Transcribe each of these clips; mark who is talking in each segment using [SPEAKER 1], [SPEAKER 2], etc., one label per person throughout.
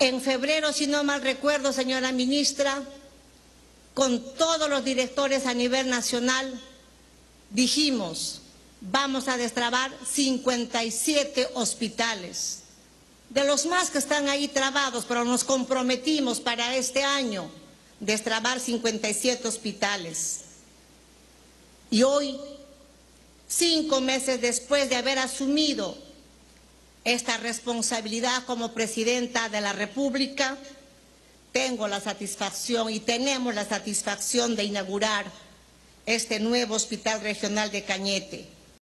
[SPEAKER 1] En febrero, si no mal recuerdo, señora ministra, con todos los directores a nivel nacional, dijimos, vamos a destrabar 57 hospitales. De los más que están ahí trabados, pero nos comprometimos para este año destrabar 57 hospitales. Y hoy, 5 meses después de haber asumido esta responsabilidad como presidenta de la República, tengo la satisfacción y tenemos la satisfacción de inaugurar este nuevo Hospital Regional de Cañete.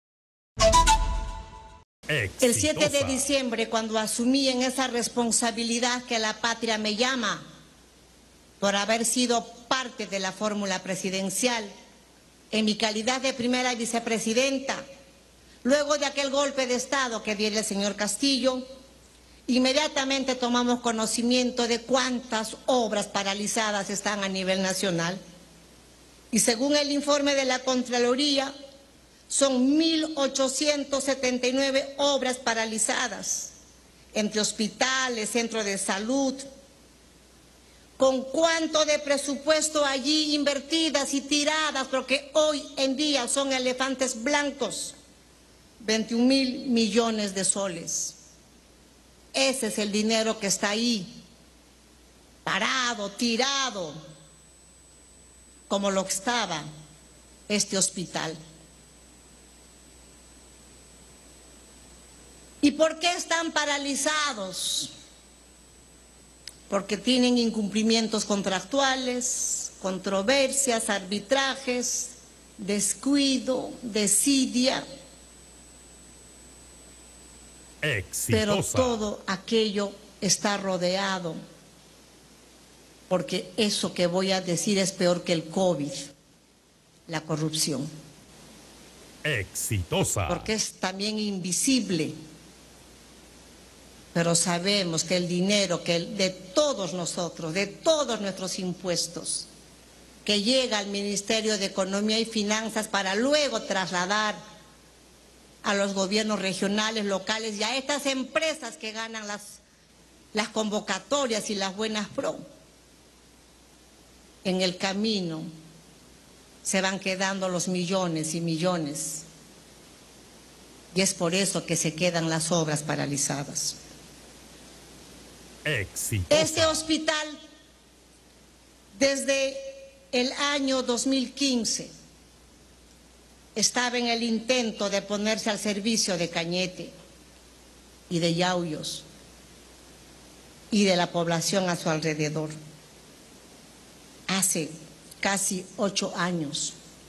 [SPEAKER 2] Exitosa.
[SPEAKER 1] El 7 de diciembre, cuando asumí en esa responsabilidad que la patria me llama, por haber sido parte de la fórmula presidencial, en mi calidad de primera vicepresidenta, luego de aquel golpe de Estado que dio el señor Castillo, inmediatamente tomamos conocimiento de cuántas obras paralizadas están a nivel nacional. Y según el informe de la Contraloría, son 1.879 obras paralizadas, entre hospitales, centros de salud. ¿Con cuánto de presupuesto allí invertidas y tiradas? Porque hoy en día son elefantes blancos. 21.000 millones de soles. Ese es el dinero que está ahí, parado, tirado, como lo estaba este hospital. ¿Y por qué están paralizados? Porque tienen incumplimientos contractuales, controversias, arbitrajes, descuido, desidia.
[SPEAKER 2] Exitosa.
[SPEAKER 1] Pero todo aquello está rodeado, porque eso que voy a decir es peor que el COVID, la corrupción.
[SPEAKER 2] Exitosa.
[SPEAKER 1] Porque es también invisible, pero sabemos que el dinero de todos nosotros, de todos nuestros impuestos, que llega al Ministerio de Economía y Finanzas para luego trasladar a los gobiernos regionales, locales y a estas empresas que ganan las convocatorias y las buenas pro. En el camino se van quedando los millones y millones. Y es por eso que se quedan las obras paralizadas.
[SPEAKER 2] Exitosa.
[SPEAKER 1] Este hospital, desde el año 2015, estaba en el intento de ponerse al servicio de Cañete y de Yauyos y de la población a su alrededor. Hace casi 8 años.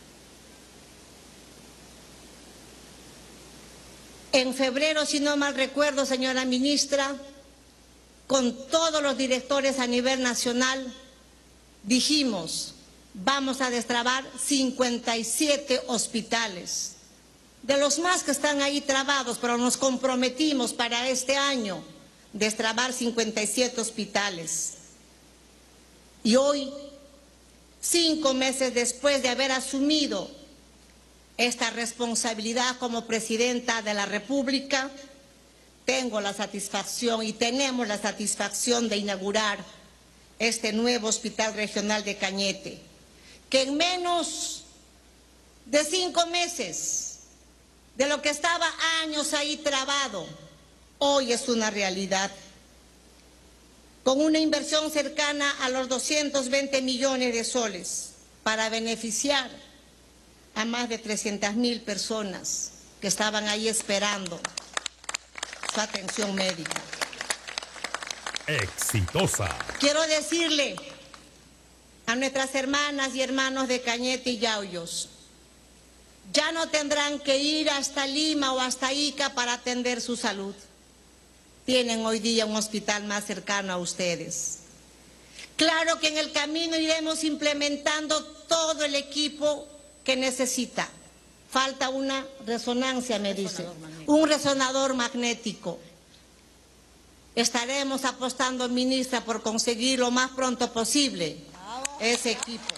[SPEAKER 1] En febrero, si no mal recuerdo, señora ministra, con todos los directores a nivel nacional, dijimos, vamos a destrabar 57 hospitales. De los más que están ahí trabados, pero nos comprometimos para este año destrabar 57 hospitales. Y hoy, 5 meses después de haber asumido esta responsabilidad como presidenta de la República, tengo la satisfacción y tenemos la satisfacción de inaugurar este nuevo Hospital Regional de Cañete, que en menos de 5 meses de lo que estaba años ahí trabado, hoy es una realidad. Con una inversión cercana a los 220 millones de soles para beneficiar a más de 300.000 personas que estaban ahí esperando su atención médica.
[SPEAKER 2] Exitosa.
[SPEAKER 1] Quiero decirle a nuestras hermanas y hermanos de Cañete y Yauyos, ya no tendrán que ir hasta Lima o hasta Ica para atender su salud. Tienen hoy día un hospital más cercano a ustedes. Claro que en el camino iremos implementando todo el equipo que necesita. Falta una resonancia, me dice, un resonador magnético. Estaremos apostando, ministra, por conseguir lo más pronto posible ese equipo.